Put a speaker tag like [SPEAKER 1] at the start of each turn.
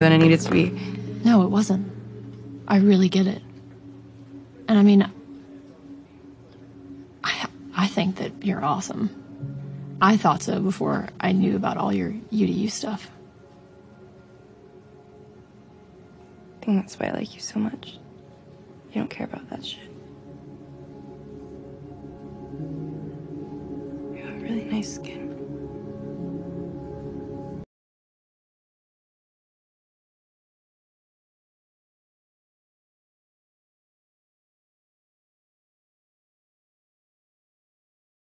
[SPEAKER 1] than it needed to be.
[SPEAKER 2] No, it wasn't. I really get it. And I mean, I think that you're awesome. I thought so before I knew about all your U-to-U stuff.
[SPEAKER 1] I think that's why I like you so much. You don't care about that shit. You have really nice skin.